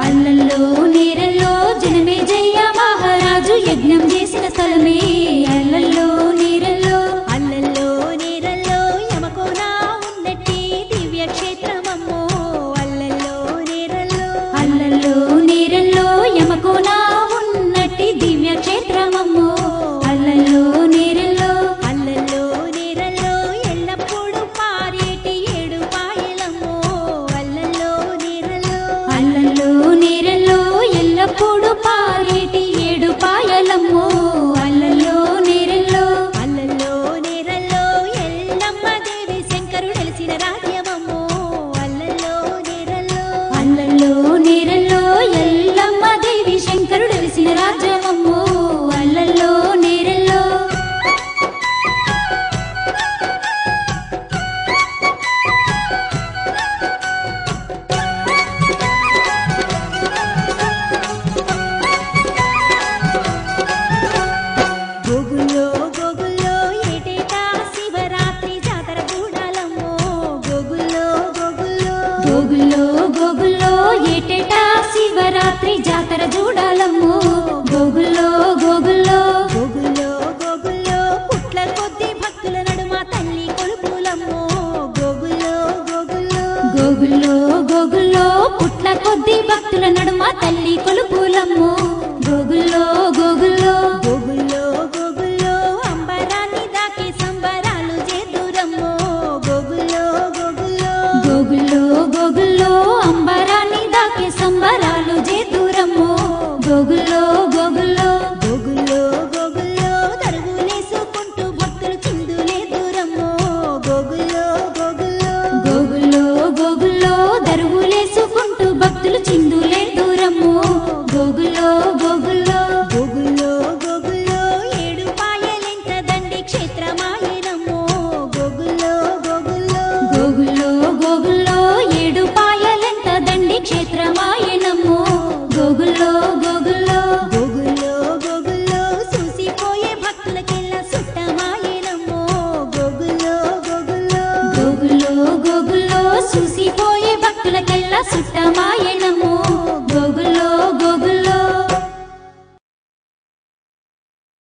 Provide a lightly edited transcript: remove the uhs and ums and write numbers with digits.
అల్లల్లో నేరల్లో జనమే జయ మహారాజు యజ్ఞం చేసిన స్థలమే అల్లల్లో నేరల్లో అల్లల్లో నేరల్లో యమకోన ఉన్నట్టి దివ్య క్షేత్రమమ్మో అల్లల్లో నేరల్లో అల్లల్లో నేరల్లో యమకోన ఉన్నట్టి దివ్య క్షేత్రమమ్మో అల్లల్లో నేరల్లో అల్లల్లో నేరల్లో ఎల్లప్పుడు పారేటి ఏడు పాయలమ్మో అల్లల్లో నేరల్లో అల్లల్లో నేరల్లో ఎల్లప్పుడు పారేటి ఏడు పాయలమ్మో అల్లల్లో నేరల్లో అల్లల్లో నేరల్లో ఎల్లమ్మ దేవి శంకరుడు వెలిసిన రాజ్యమమ్మో అల్లల్లో నేరల్లో అల్లల్లో నేరల్లో ఎల్లమ్మ దేవి శంకరుడు వెలిసిన రాజ్యమమ్మో అల్లల్లో నేరల్లో గోగుల్లో గోగుల్లో ఏటేటా శివరాత్రి జాతర చూడాలమ్మో గోగుల్లో గోగుల్లో గోగుల్లో గోగుల్లో ఏటేటా శివరాత్రి జాతర చూడాలమ్మో గోగుల్లో గోగుల్లో గోగుల్లో గోగుల్లో పుట్ల కొద్ది భక్తుల నడుమ తల్లి కొలుపులమ్మో గోగుల్లో గోగుల్లో గోగుల్లో గోగుల్లో పుట్ల కొద్ది భక్తుల నడుమ తల్లి కొలుపులమ్మో